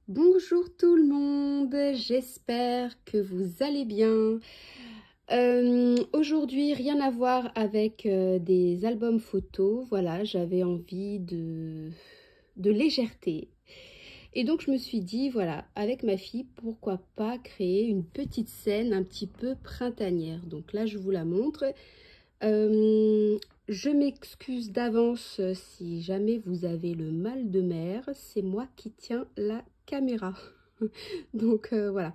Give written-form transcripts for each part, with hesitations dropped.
Bonjour tout le monde, j'espère que vous allez bien. Aujourd'hui, rien à voir avec des albums photos. Voilà, j'avais envie de légèreté. Et donc je me suis dit, voilà, avec ma fille, pourquoi pas créer une petite scène un petit peu printanière. Donc là, je vous la montre. Euh, je m'excuse d'avance si jamais vous avez le mal de mer, c'est moi qui tiens la caméra. Donc voilà.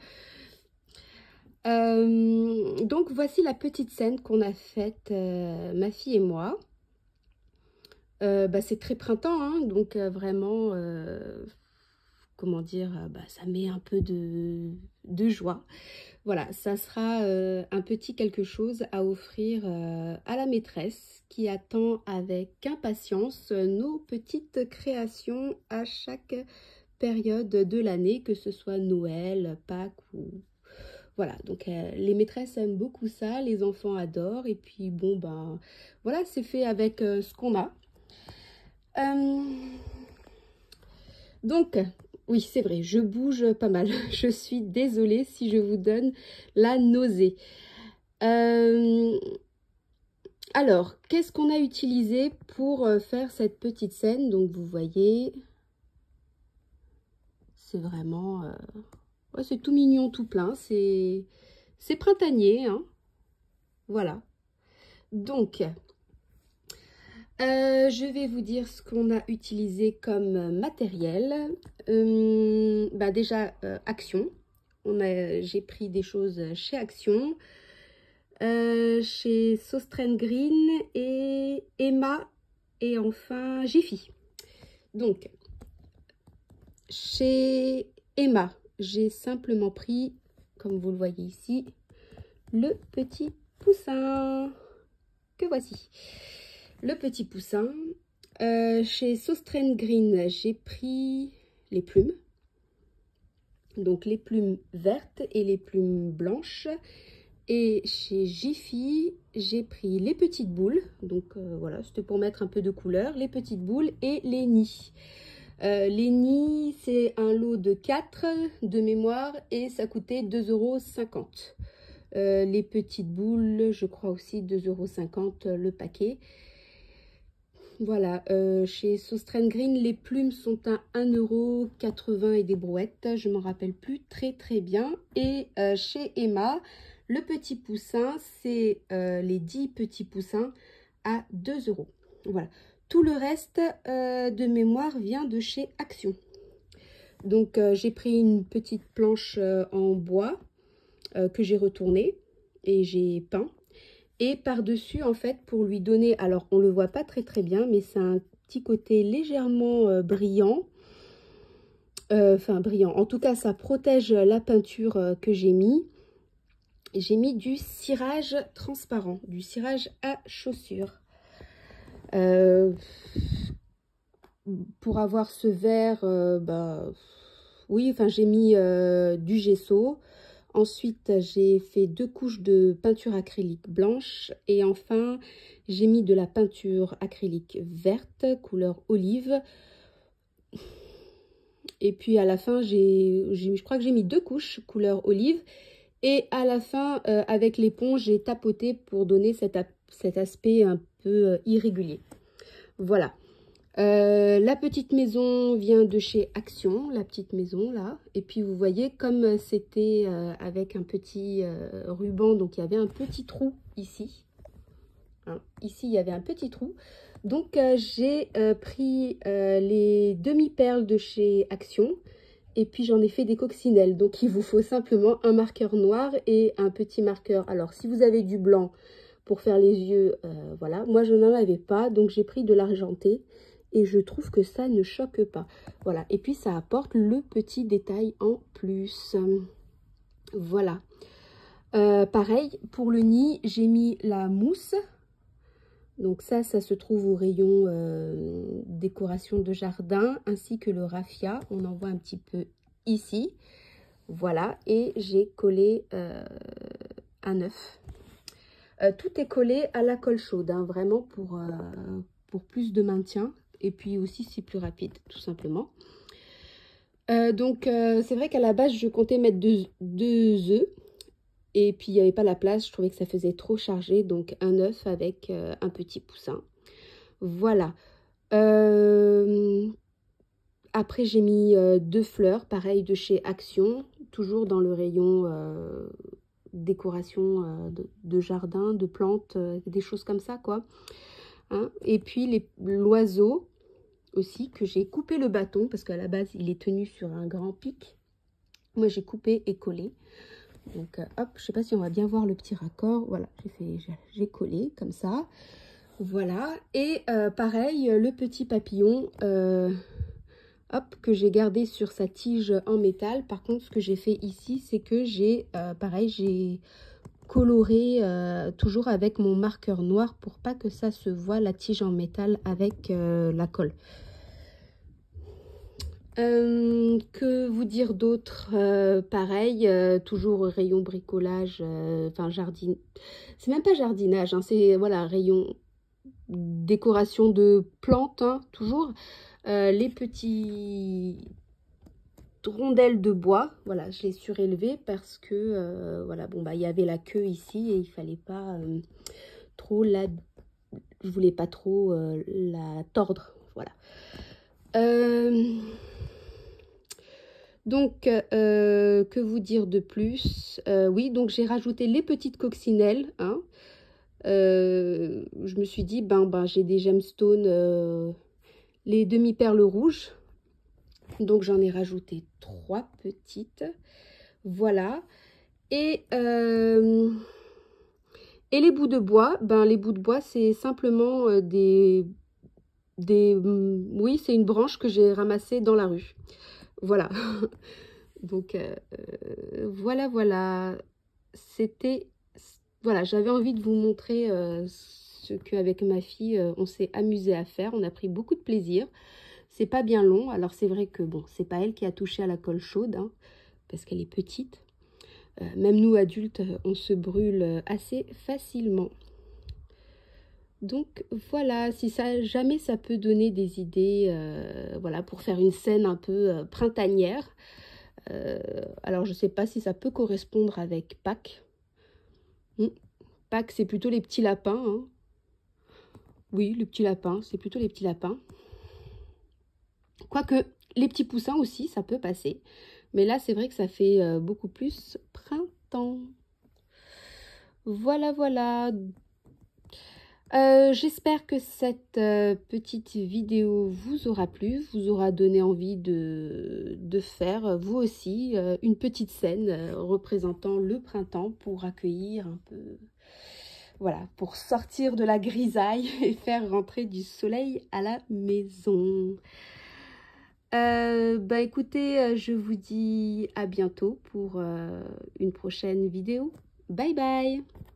Donc voici la petite scène qu'on a faite, ma fille et moi. C'est très printemps, hein, donc vraiment, comment dire, ça met un peu de joie. Voilà, ça sera un petit quelque chose à offrir à la maîtresse qui attend avec impatience nos petites créations à chaque période de l'année, que ce soit Noël, Pâques ou... Voilà, donc les maîtresses aiment beaucoup ça, les enfants adorent, et puis bon, ben voilà, c'est fait avec ce qu'on a. Euh, Donc, oui, c'est vrai, je bouge pas mal. Je suis désolée si je vous donne la nausée. Euh, alors, qu'est-ce qu'on a utilisé pour faire cette petite scène? Donc, vous voyez, c'est vraiment... ouais, c'est tout mignon, tout plein. C'est printanier, hein. Voilà. Donc, je vais vous dire ce qu'on a utilisé comme matériel. Déjà, Action. J'ai pris des choses chez Action, chez Sostren Green et Emma et enfin Jiffy. Donc, chez Emma, j'ai simplement pris, comme vous le voyez ici, le petit poussin que voici. Le petit poussin. Chez Sostren Green, j'ai pris les plumes. Donc les plumes vertes et les plumes blanches. Et chez Jiffy, j'ai pris les petites boules. Donc voilà, c'était pour mettre un peu de couleur. Les petites boules et les nids. Les nids, c'est un lot de 4 de mémoire et ça coûtait 2,50 €. Les petites boules, je crois aussi 2,50 € le paquet. Voilà, chez Sostren Green, les plumes sont à 1,80 € et des brouettes, je ne m'en rappelle plus très bien. Et chez Emma, le petit poussin, c'est les 10 petits poussins à 2 €. Voilà, tout le reste de mémoire vient de chez Action. Donc j'ai pris une petite planche en bois que j'ai retournée et j'ai peint. Et par-dessus, en fait, pour lui donner, alors on ne le voit pas très bien, mais c'est un petit côté légèrement brillant. Enfin, brillant. En tout cas, ça protège la peinture que j'ai mis. J'ai mis du cirage transparent, du cirage à chaussures. Pour avoir ce vert, oui, enfin, j'ai mis du gesso. Ensuite, j'ai fait 2 couches de peinture acrylique blanche et enfin, j'ai mis de la peinture acrylique verte, couleur olive. Et puis à la fin, je crois que j'ai mis 2 couches couleur olive. Et à la fin, avec l'éponge, j'ai tapoté pour donner cet aspect un peu irrégulier. Voilà. La petite maison vient de chez Action, la petite maison là. Et puis vous voyez, comme c'était avec un petit ruban, donc il y avait un petit trou ici. Hein, ici, il y avait un petit trou. Donc j'ai pris les demi-perles de chez Action. Et puis j'en ai fait des coccinelles. Donc il vous faut simplement un marqueur noir et un petit marqueur. Alors si vous avez du blanc pour faire les yeux, voilà. Moi je n'en avais pas, donc j'ai pris de l'argenté. Et je trouve que ça ne choque pas. Voilà. Et puis, ça apporte le petit détail en plus. Voilà. Pareil, pour le nid, j'ai mis la mousse. Donc ça se trouve au rayon décoration de jardin, ainsi que le raffia. On en voit un petit peu ici. Voilà. Et j'ai collé un œuf. Tout est collé à la colle chaude, hein, vraiment pour plus de maintien. Et puis aussi, c'est plus rapide, tout simplement. C'est vrai qu'à la base, je comptais mettre deux œufs. Et puis, il n'y avait pas la place. Je trouvais que ça faisait trop chargé. Donc, un œuf avec un petit poussin. Voilà. Après, j'ai mis 2 fleurs, pareil, de chez Action. Toujours dans le rayon décoration de jardin, de plantes, des choses comme ça, quoi. Hein. Et puis, l'oiseau aussi, que j'ai coupé le bâton. Parce qu'à la base, il est tenu sur un grand pic. Moi, j'ai coupé et collé. Donc, hop, je sais pas si on va bien voir le petit raccord. Voilà, j'ai collé comme ça. Voilà. Et pareil, le petit papillon, hop, que j'ai gardé sur sa tige en métal. Par contre, ce que j'ai fait ici, c'est que pareil, j'ai coloré toujours avec mon marqueur noir pour pas que ça se voit la tige en métal avec la colle. Que vous dire d'autre? Pareil, toujours au rayon bricolage, enfin jardin. C'est même pas jardinage, hein, c'est voilà, rayon décoration de plantes, hein, toujours. Les petits rondelles de bois, voilà, je les surélevées parce que voilà, bon bah il y avait la queue ici et il fallait pas trop je voulais pas trop la tordre, voilà. Donc, que vous dire de plus? Oui, donc j'ai rajouté les petites coccinelles. Hein. Je me suis dit, j'ai des gemstones, les demi-perles rouges. Donc, j'en ai rajouté 3 petites. Voilà. Et les bouts de bois, les bouts de bois, c'est simplement oui, c'est une branche que j'ai ramassée dans la rue. Voilà. Donc, voilà. Voilà, j'avais envie de vous montrer ce qu'avec ma fille, on s'est amusé à faire. On a pris beaucoup de plaisir. C'est pas bien long. Alors, c'est vrai que, bon, c'est pas elle qui a touché à la colle chaude, hein, parce qu'elle est petite. Même nous, adultes, on se brûle assez facilement. Donc voilà, si jamais ça peut donner des idées, voilà, pour faire une scène un peu printanière. Alors je sais pas si ça peut correspondre avec Pâques. Pâques, c'est plutôt les petits lapins. Hein. Oui, le petit lapin, c'est plutôt les petits lapins. Quoique les petits poussins aussi, ça peut passer. Mais là, c'est vrai que ça fait beaucoup plus printemps. Voilà. J'espère que cette petite vidéo vous aura plu, vous aura donné envie de faire, vous aussi, une petite scène représentant le printemps pour accueillir un peu, voilà, pour sortir de la grisaille et faire rentrer du soleil à la maison. Écoutez, je vous dis à bientôt pour une prochaine vidéo. Bye bye!